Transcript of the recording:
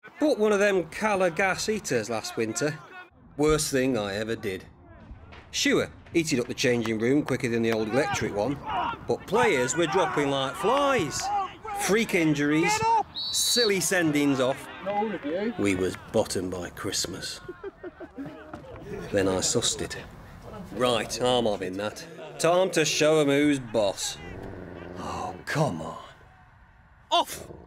Bought one of them Calor gas heaters last winter. Worst thing I ever did. Sure, heated up the changing room quicker than the old electric one, but players were dropping like flies. Freak injuries, silly sendings off. We was bottom by Christmas. Then I sussed it. Right, I'm having that. Time to show 'em who's boss. Oh, come on. Off!